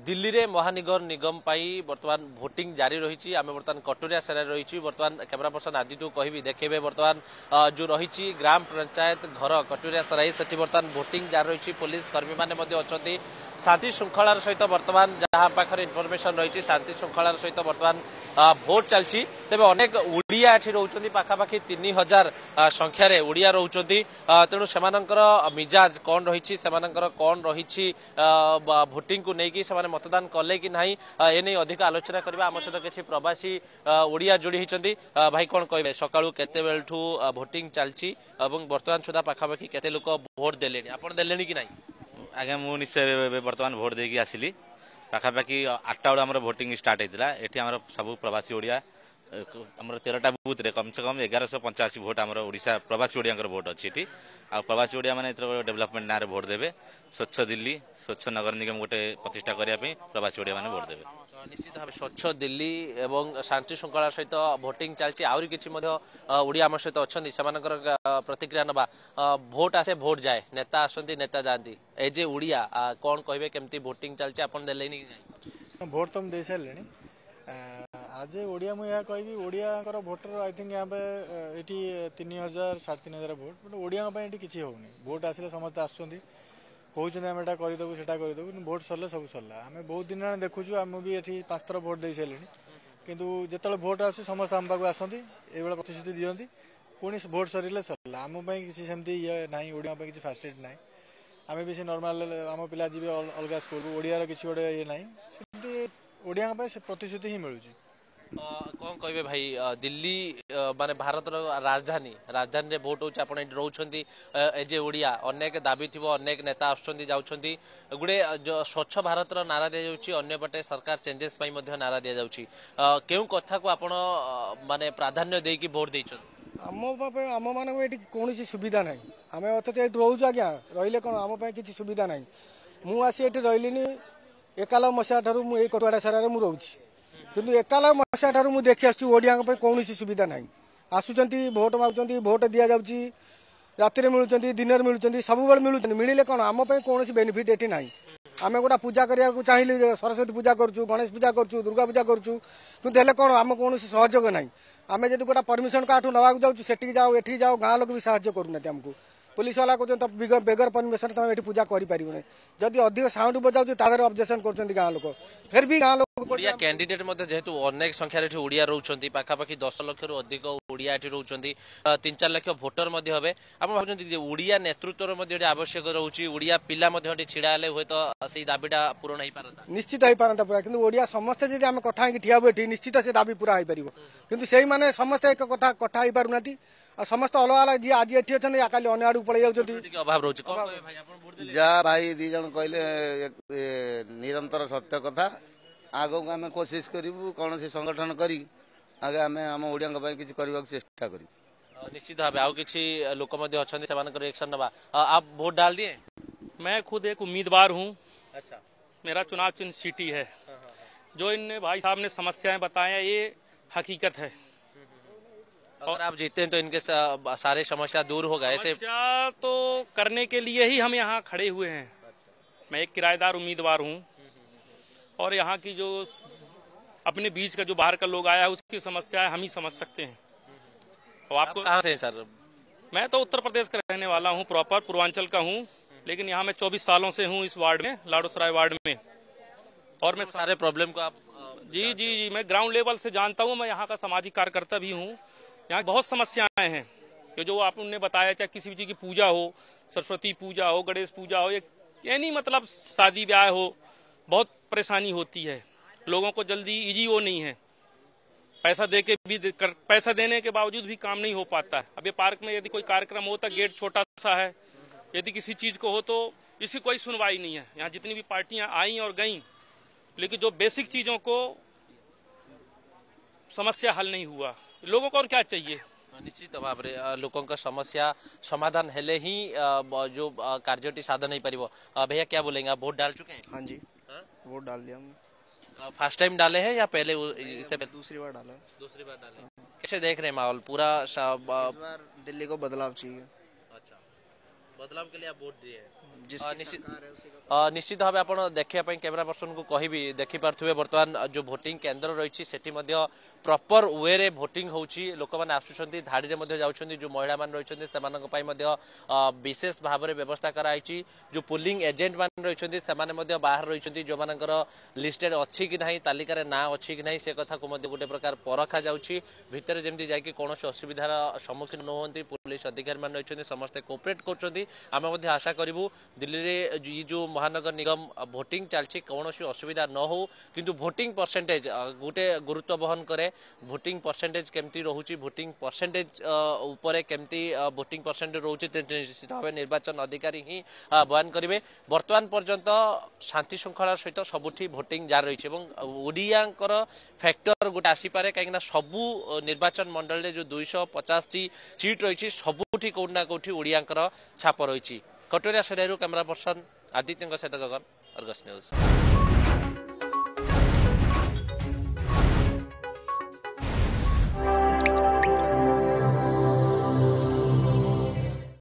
दिल्ली रे महानगर निगम पाई बर्तमान भोटिंग जारी रही आम बर्तमान कटोरिया सेरा रही बर्तमान कैमरा पर्सन आदि कहि देखेबे बर्तमान जो रही ग्राम पंचायत घर कटोरिया सराई से बर्तमान भोटिंग जारी रही पुलिस कर्मी मैंने शांति श्रृंखलार सहित बर्तमान जहाँ पाखे इनफर्मेशन रही शांति श्रृंखलार सहित बर्तमान भोट चलती तेज अनेक ओडिया एठी रोचंती पाखापाखि 3000 संख्यार ओडिया रोचंती तेणु से मिजाज कौन रही कौन रही भोटिंग को लेकिन मतदान कले कि नहीं एने अधिक आलोचना करबा आम सहित किसी प्रवासी ओडिया जोड़ी होती भाई कौन कहे सकाळू केते बेलठू भोटिंग चलची एवं वर्तमान सुधा पाखापाखि केते लोक भोट देले आपण देले कि नहीं आज्ञा मु निश्चय बर्तमान भोट देकी आसिली पाखापाखि 8टा बेले आमर भोटिंग स्टार्ट होता है सब प्रवासी ओडिया आमर 13टा बूथ रे कम से कम 1185 भोट आमर ओडिशा प्रवासी ओडिया भोट अच्छी आ प्रवासी ओडिया माने डेवलपमेंट ना भोट देवे स्वच्छ दिल्ली स्वच्छ नगर निगम गोटे प्रतिष्ठा करने प्रवासी ओडिया माने भोट देवे निश्चित भाव स्वच्छ दिल्ली एवं शांति श्रृंखला सहित भोटिंग चलती आहरी किसी ओडिया आम सहित अच्छा से प्रतिक्रिया नवा भोट आसे भोट जाए नेता आसती नेता जाती एज ए ओडिया कौन कहे केमती भोटिंग चलती आपन देले भोट तो दे सारे आज ओडिया मुझे कहि ओडिया भोटर आई थिंक यहाँ पे ये 3000 3500 भोट बट ओडिया किसी होनी भोट आसिले समस्त आसुँच कहते आम एटा करदेबू सेटा करदेबू भोट सरले सब सरला आम बहुत दिन देखुँ आम भी ये 5 थर भोट दे सारे किंतु जिते भोट आस समस्त आम पाक आसती ये प्रतिश्रुति दिखती पुणी भोट सर सरला आम किसी सेमती ये ना ओडिया किसी फैसिलिटी ना आम भी नॉर्मल आम पिला जी अलग स्कूल ओडिया किसी गोटे ये ना ओडिया प्रतिश्रुति ही मिलूँ कौन कहे भाई दिल्ली माने भारत राजधानी राजधानी रे भोट होची आपण रोचंती एज ए ओडिया अनेक दाबी थिबो अनेक नेता आछंती जाउछंती गुडे स्वच्छ भारत रो नारा दिया जाउची अन्य पटे सरकार चेंजेस पई मध्ये नारा दिया जाउची केउ कथा को आपण माने प्राधान्य देकी भोट दैछन आम मान एटी कोनोसी सुविधा नाही आमे अथत एटी रहउछु आज्ञा रहिले कोन आम पई किछि सुविधा नाही मु आसी एटी रहिलिनी 91 मसिया ठारू मु ए कटवाडा सरारे मु रहउछि किंतु 91 मसिया ठारू मु देखि आसु ओडिया पई कोनोसी सुविधा नाही आसुचंती भोट मागुचंती भोट दिया जाउची राति मिलुचंती दिन मिलुचंती सब बेल मिलुचंती मिलिले कोन आम पई कोनोसी बेनिफिट एटी नाही आमे गोटा पूजा करिया को चाहिए सरस्वती पूजा करछु गणेश पूजा करछु दुर्गा पूजा करछु किंतु हेले कोन आम कोनोसी सहयोग नाही आमे जदि गोटा परमिशन काठू नवाक जाउछु सेठी जाओ एठी जाओ गाँ लोक भी साहाय्य करूना हमको पुलिस वाला कहते बेगर परमिशन तुम ये पूजा कर जदि अधिक साउंड बजाऊ तादर ऑब्जेक्शन कर गाँ लोक फिर भी गाँ लोक ओडिया कैंडिडेट जेहेतु अनेक संख्यार ओडिया रोचंती पाखापाखि 10 लाख रु अधिक ओडिया एठी रोचंती 3-4 लाख भोटर मध्ये हबे आप भाबुचंती ओडिया नेतृत्व आवश्यक रहउची ओडिया पिला मध्ये छिड़ा हेले होय तो सेही दाबीटा पूर्ण होई पारता निश्चित होई पारता पूरा किंतु ओडिया समस्त जदि आमे कथा कि ठिया एठी निश्चित से दाबी पूरा होई परिबो किंतु सेही माने समस्त एक कथा कथा होई पारुनाती समस्त अलग अलग जी आज एठी अछन या काली अन्य आडू पळै जाउछथि अभाव रहउची कोन भाई आपण भोट देले जा भाई दी जण कहले निरंतर सत्य कथा आगो को आमे कोशिश करिवु कोन से संगठन करी आगे आमे हम ओडिया किसी करबा चेष्टा करी निश्चित भाव आउ किसी लोक मध्ये अछन सेमानकर रिएक्शन नबा आप वोट डाल दिए मैं खुद एक उम्मीदवार हूं अच्छा मेरा चुनाव चिन्ह सिटी है जो इन भाई साहब ने समस्याएं बताया ये हकीकत है अगर आप जीते हैं तो इनके सारे समस्या दूर होगा ऐसे समस्या तो करने के लिए ही हम यहाँ खड़े हुए हैं मैं एक किराएदार उम्मीदवार हूँ और यहाँ की जो अपने बीच का जो बाहर का लोग आया है उसकी समस्याएं हम ही समझ सकते हैं और आपको कहाँ से हैं सर मैं तो उत्तर प्रदेश का रहने वाला हूँ प्रॉपर पूर्वांचल का हूँ लेकिन यहाँ मैं 24 सालों से हूँ इस वार्ड में लाडोसराय वार्ड में और मैं सारे प्रॉब्लम को आप जी मैं ग्राउंड लेवल से जानता हूँ मैं यहाँ का सामाजिक कार्यकर्ता भी हूँ यहाँ बहुत समस्याएं हैं ये जो आपने बताया चाहे किसी भी चीज की पूजा हो सरस्वती पूजा हो गणेश पूजा हो यानी मतलब शादी ब्याह हो बहुत परेशानी होती है लोगों को जल्दी इजी वो नहीं है पैसा दे के भी पैसा देने के बावजूद भी काम नहीं हो पाता है अब ये पार्क में यदि कोई कार्यक्रम होता गेट छोटा सा है यदि किसी चीज को हो तो इसकी कोई सुनवाई नहीं है यहाँ जितनी भी पार्टियां आई और गई लेकिन जो बेसिक चीजों को समस्या हल नहीं हुआ लोगों को और क्या चाहिए निश्चित भाव में लोकों का समस्या समाधान हेले ही जो कार्यटी साधन नहीं पारिबो भैया क्या बोलेंगे आप वोट डाल चुके हैं हाँ जी वोट डाल दिया हमने फर्स्ट टाइम डाले हैं या पहले इससे दूसरी बार डाला कैसे देख रहे हैं माहौल पूरा इस बार दिल्ली को बदलाव चाहिए अच्छा बदलाव के लिए आप वोट दिए निश्चित भाव आप देखा कैमेरा पर्सन को कहि देखी पारे बर्तमान जो भोटिंग केन्द्र रही से प्रॉपर वे रे भोटिंग होची लोक मैंने आसुंच धाड़ी में जाऊँच जो महिला मान रही विशेष भाव में व्यवस्था कराई जो पुलिंग एजेंट मान रही से बाहर रही जो मानकर लिस्टेड अच्छी कि नहीं तालिकार ना अच्छी कि नहीं से कथा को गोटे प्रकार परखा जाऊँगी भितर जमी जाकि कौन असुविधार सम्मुखीन न होती पुलिस अधिकारी मान रही समस्ते कोऑपरेट कर आशा करूँ दिल्ली में जो महानगर निगम भोटिंग चलती कौन असुविधा न हो किंतु भोटिंग परसेंटेज गोटे गुरुत्व बहन करे भोटिंग परसेंटेज केमती रोचे भोटिंग परसेंटेज उपरे केमती भोटिंग परसेंटेज रोचे निश्चित भाव निर्वाचन अधिकारी ही बयान करेंगे बर्तमान पर्यंत शांति श्रृंखला सहित सबुठी भोटिंग जारी रही ओडियांकर फैक्टर गोटे आसीपे कहीं सबू निर्वाचन मंडल में जो 250 सीट रही सबुठी कौटना कौटी ओडियांकर छाप रही कटोरिया सेडारू कैमरा पर्सन आदित्य सहित गगन अर्गस न्यूज।